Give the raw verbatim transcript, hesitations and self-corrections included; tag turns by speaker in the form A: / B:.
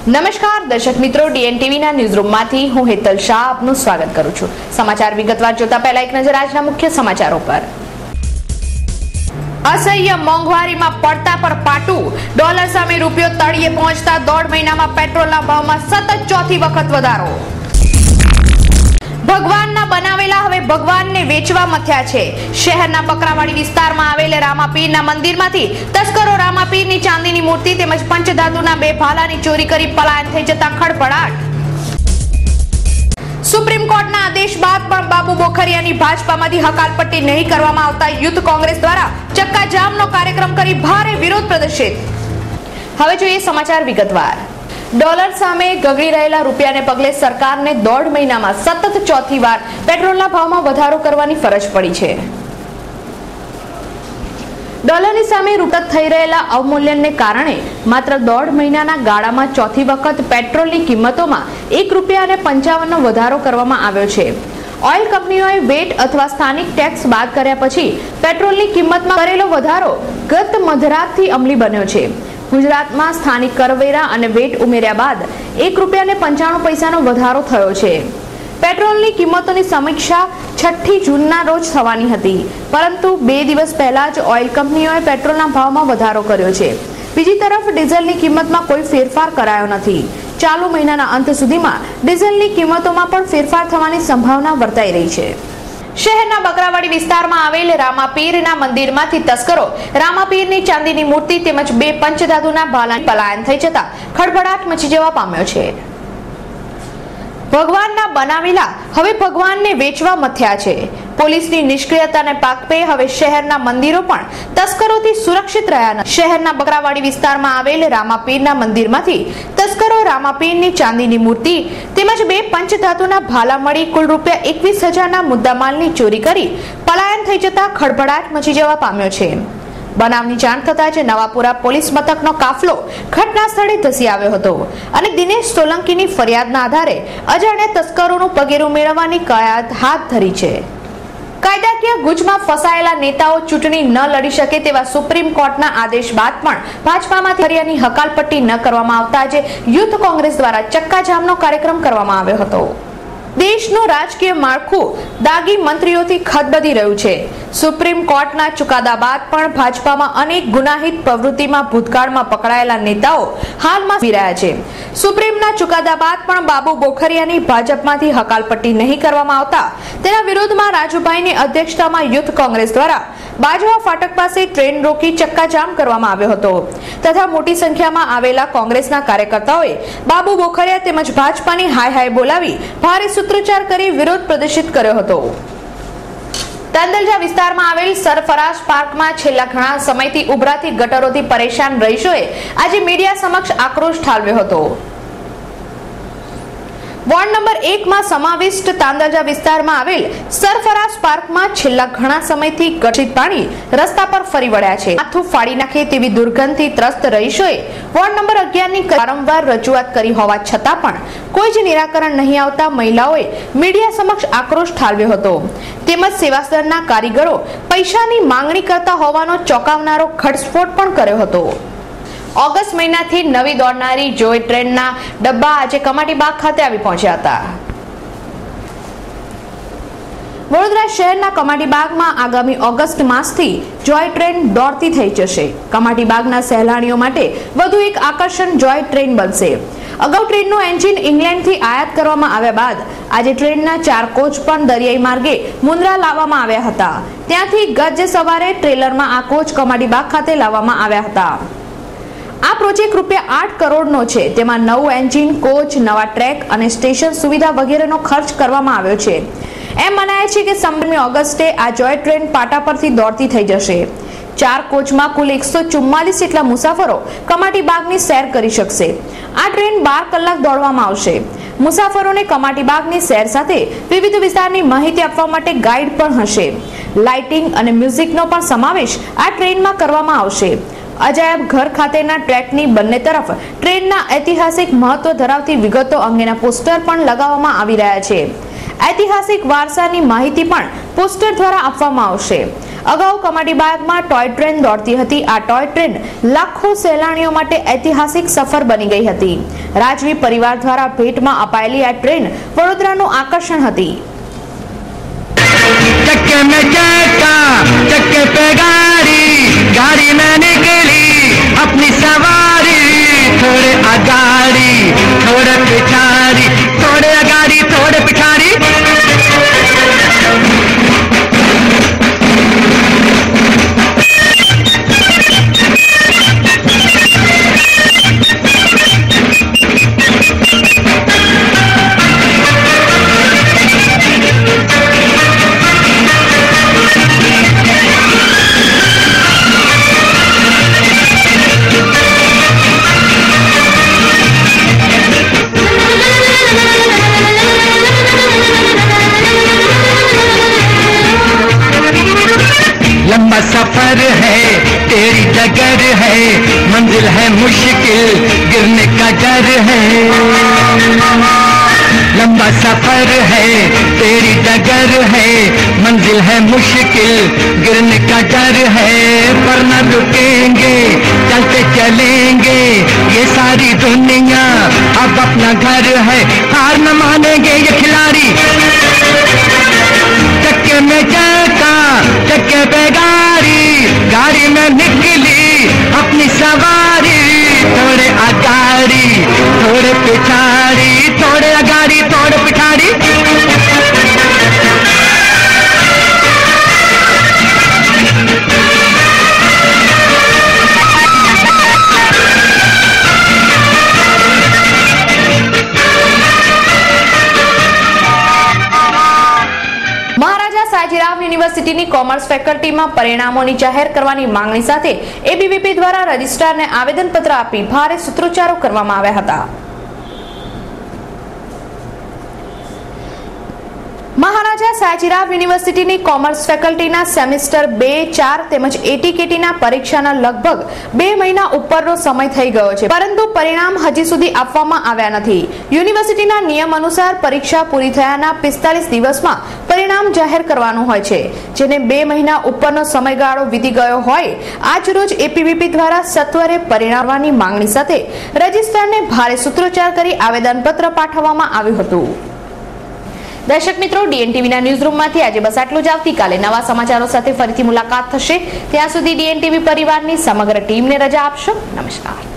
A: નમસ્કાર દર્શક મિત્રો, ડીએનટીવી ના ન્યૂઝરૂમ માંથી હું હેતલ શાહ આપનું સ્વાગત કરું છું। સમાચાર વિગતવાર જોતા પહેલા એક નજર આજના મુખ્ય સમાચારો પર। असह्य मोंघवारी में पड़ता पर पाटू, डॉलर सामे रूपियो तळिये पहोंचता दौड़ महीना में पेट्रोलना भावमां सतत चौथी वखत वधारो। भगवानना बनावेला हवे भगवानने वेचवा मथ्या छे। शहेरना बकरावाड़ी विस्तारमां आवेल रामापीरना मंदिरमांथी तस्करो रामापीरनी चांदीनी मूर्ति तेमज पंचधातुना बे भालानी चोरी करी पलायन थई जता खड़पड़ाट। सुप्रीम कोर्टना आदेश बाद पण बाबू बोखरियानी भाजपामांथी हकालपट्टी नहीं करवामां आवता यूथ कांग्रेस द्वारा चक्काजामनो कार्यक्रम करी भारे विरोध प्रदर्शित। हवे जोईए समाचार विगतवार। डॉलर सामे गगड़ी रहेला रूपियाने पगले सरकारने दौड़ महीनामां सतत चौथी वार पेट्रोलना भावमां વધારો કરવાની ફરજ પડી છે। डॉलरनी सामे रूपिया થઈ રહેલા અવમૂલ્યનને કારણે માત્ર દોઢ મહિનાના ગાળામાં ચોથી વખત પેટ્રોલની કિંમતોમાં એક રૂપિયા અને પંચાવન નો વધારો કરવામાં આવ્યો છે। ઓઇલ કંપનીઓએ વેટ અથવા સ્થાનિક ટેક્સ બાદ કર્યા પછી પેટ્રોલની કિંમતમાં કરેલો વધારો ગત મધરાતથી અમલી બન્યો છે। ગુજરાતમાં સ્થાનિક કરવેરા અને વેટ ઉમેર્યા બાદ એક રૂપિયા અને પંચાણું પૈસાનો વધારો થયો છે। પેટ્રોલની કિંમતોની સમીક્ષા છઠ્ઠી જૂનના રોજ થવાની હતી, પરંતુ બે દિવસ પહેલા જ ઓઇલ કંપનીઓએ પેટ્રોલના ભાવમાં વધારો કર્યો છે। બીજી તરફ ડીઝલની કિંમતમાં કોઈ ફેરફાર કરાયો નથી। ચાલુ મહિનાના અંત સુધીમાં ડીઝલની કિંમતોમાં પણ ફેરફાર થવાની સંભાવના વર્તાઈ રહી છે। શહેરના બકરાવાડી વિસ્તારમાં આવેલ રામાપીરના મંદિરમાંથી તસ્કરો રામાપીરની ચાંદીની મૂર્તિ તેમજ બે પંચધાતુના ભાલા પલાયન થઈ જતા ખળભળાટ મચી જવા પામ્યો છે। ભગવાનના બનાવેલા હવે ભગવાનને વેચવા મથ્યા છે। પોલીસની નિષ્ક્રિયતાને પાકપે હવે શહેરના મંદિરો પણ તસ્કરોથી સુરક્ષિત રહ્યા નથી। શહેરના બકરાવાડી વિસ્તારમાં આવેલ રામાપીરના મંદિરમાંથી તસ્કરો રામાપીરની ચાંદીની મૂર્તિ તેમજ બે પંચધાતુના ભાલા મળી કુલ રૂપિયા એકવીસ હજારના મુદ્દામાલની ચોરી કરી પલાયન થઈ જતા ખળભળાટ મચી જવા પામ્યો છે। બનાવની જાણ થતા જ નવાપુરા પોલીસ મથકનો કાફલો ઘટના સ્થળે ધસી આવ્યો હતો અને દિનેશ સોલંકીની ફરિયાદના આધારે અજાણ્યા તસ્કરોનું પગેરું મેળવવાની કયાત હાથ ધરી છે। કાયદાકીય ગુજમાં ફસાયેલા નેતાઓ ચૂંટણી ન લડી શકે તેવા સુપ્રીમ કોર્ટના આદેશ બાદ પણ ભાજપામાંથી હરિયાની હકાલપટ્ટી ન કરવામાં આવતા આજે યુથ કોંગ્રેસ દ્વારા ચક્કાજામનો કાર્યક્રમ કરવામાં આવ્યો હતો। દેશનું રાજકીય માળખું દાગી મંત્રીઓથી ખદબદી રહ્યું છે। સુપ્રીમ કોર્ટના ચુકાદા બાદ પણ ભાજપામાં અનેક ગુનાહિત પ્રવૃત્તિમાં ભૂતકાળમાં પકડાયેલા નેતાઓ હાલમાં રહ્યા છે। સુપ્રીમના ચુકાદા બાદ પણ બાબુ બોખરિયાની ભાજપમાંથી હકાલપટ્ટી નહીં કરવામાં આવતા તેના વિરોધમાં રાજુભાઈની અધ્યક્ષતામાં યુથ કોંગ્રેસ દ્વારા બાજવા ફાટક પાસે ટ્રેન રોકી ચક્કાજામ કરવામાં આવ્યો હતો તથા મોટી સંખ્યામાં આવેલા કોંગ્રેસના કાર્યકર્તાઓએ બાબુ બોખરિયા તેમજ ભાજપાની હાય હાય બોલાવી ભારે સૂત્રોચ્ચાર કરી વિરોધ પ્રદર્શિત કર્યો હતો। તાંદલજા વિસ્તારમાં આવેલ સરફરાઝ પાર્કમાં છેલ્લા ઘણા સમયથી ઉભરાતી ગટરોથી પરેશાન રહીશોએ આજે મીડિયા સમક્ષ આક્રોશ ઠાલવ્યો હતો। વોર્ડ નંબર એક માં સમાવિષ્ટ તાંદલજા વિસ્તારમાં આવેલ સરફરાઝ પાર્કમાં છેલ્લા ઘણા સમયથી ગઠિત પાણી રસ્તા પર ફરી વળ્યા છે। માથું ફાડી નાખે તેવી દુર્ગંધથી ત્રસ્ત રહીશોએ વોર્ડ નંબર અગિયાર ની વારંવાર રજૂઆત કરી હોવા છતાં પણ કોઈ જ નિરાકરણ નહીં આવતા મહિલાઓએ મીડિયા સમક્ષ આક્રોશ ઠાલવ્યો હતો તેમજ સેવાસદનના કારીગરો પૈસાની માંગણી કરતા હોવાનો ચોંકાવનારો ઘટસ્ફોટ પણ કર્યો હતો। ઓગસ્ટ મહિનાથી નવી દોડનારી જોય ટ્રેનના ડબ્બા આજે કમાટીબાગ ખાતે આવી પહોંચ્યા હતા। વડોદરા શહેરના કમાટીબાગમાં આગામી ઓગસ્ટ માસથી જોય ટ્રેન દોડતી થઈ જશે। કમાટીબાગના સહેલાણીઓ માટે વધુ એક આકર્ષણ જોય ટ્રેન બનશે। અગાઉ ટ્રેનનું એન્જિન ઇંગ્લેન્ડથી આયાત કરવામાં આવ્યા બાદ આજે ટ્રેનના ચાર કોચ પણ દરિયાઈ માર્ગે મુન્દ્રા લાવવામાં આવ્યા હતા। ત્યાંથી ગત સવારે ટ્રેલરમાં આ કોચ કમાટીબાગ ખાતે લાવવામાં આવ્યા હતા। આ પ્રોજેક્ટ રૂપિયા આઠ કરોડનો છે। તેમાં નવું એન્જિન, કોચ, નવા ટ્રેક અને સ્ટેશન સુવિધા વગેરેનો ખર્ચ કરવામાં આવ્યો છે। એમ મનાય છે કે સત્તરમી ઓગસ્ટે આ જોય ટ્રેન પાટા પરથી દોડતી થઈ જશે। ચાર કોચમાં કુલ એકસો ચુમ્માલીસ જેટલા મુસાફરો કમાટીબાગની સૈર કરી શકશે। આ ટ્રેન બાર કલાક દોડવામાં આવશે। મુસાફરોને કમાટીબાગની સૈર સાથે વિવિધ વિસ્તારની માહિતી આપવા માટે ગાઈડ પણ હશે। લાઇટિંગ અને મ્યુઝિકનો પણ સમાવેશ આ ટ્રેનમાં કરવામાં આવશે। અજાયબ ઘર ખાતેના ટ્રેકની બંને તરફ ટ્રેનના ઐતિહાસિક મહત્વ ધરાવતી વિગતો અંગેના પોસ્ટર પણ લગાવવામાં આવી રહ્યા છે। ઐતિહાસિક વારસાની માહિતી પણ પોસ્ટર દ્વારા આપવામાં આવશે। અગાઉ કમાડીબાગમાં ટોય ટ્રેન દોડતી હતી। આ ટોય ટ્રેન લાખો સહેલાણીઓ માટે ઐતિહાસિક સફર બની ગઈ હતી। રાજવી પરિવાર દ્વારા ભેટમાં અપાયેલી આ ટ્રેન વડોદરાનું આકર્ષણ હતી।
B: चक्के में चक्का चक्के पे गाड़ी गाड़ी में निकली अपनी सवारी थोड़े अगाड़ी थोड़े पिछाड़ी थोड़े अगाड़ी थोड़े पिछाड़ी लंबा सफर है तेरी डगर है मंजिल है मुश्किल गिरने का डर है लंबा सफर है तेरी डगर है मंजिल है मुश्किल गिरने का डर है पर न रुकेंगे चलते चलेंगे ये सारी दुनिया अब अपना घर है हार न मानेंगे ये खिलाड़ी चक्के में चक्का चक्के पे गाड़ी गाड़ी में निकली अपनी सवारी थोड़े अगाड़ी थोड़े पिछाड़ी थोड़े अगाड़ी थोड़े पिछाड़ी
A: સાજીરાવ યુનિવર્સિટીની કોમર્સ ફેકલ્ટીમાં પરિણામોની જાહેર કરવાની માંગણી સાથે એબીવીપી દ્વારા રજિસ્ટ્રારને આવેદનપત્ર આપી ભારે સૂત્રોચ્ચારો કરવામાં આવ્યા હતા। મહારાજા સાજીરાવ યુનિવર્સિટીની કોમર્સ ફેકલ્ટીના સેમિસ્ટર બે ચાર તેમજ એટીકેટીના પરીક્ષાના લગભગ બે મહિના ઉપરનો સમય થઈ ગયો છે, પરંતુ પરિણામ હજી સુધી આપવામાં આવ્યા નથી। યુનિવર્સિટીના નિયમ અનુસાર પરીક્ષા પૂરી થયાના પિસ્તાલીસ દિવસમાં પરિણામ જાહેર કરવાનું હોય છે, જેને બે મહિના ઉપરનો સમયગાળો વીતી ગયો હોય। આજ રોજ એપીવીપી દ્વારા સત્વરે પરિણામની માંગણી સાથે રજિસ્ટ્રારને ભારે સૂત્રોચ્ચાર કરી આવેદનપત્ર પાઠવવામાં આવ્યું હતું। દર્શક મિત્રો, ડીએનટીવીના ન્યૂઝરૂમમાંથી આજે બસ આટલું જ। આવતીકાલે નવા સમાચારો સાથે ફરીથી મુલાકાત થશે। ત્યાં સુધી ડીએનટીવી પરિવારની સમગ્ર ટીમને રજા આપશો। નમસ્કાર।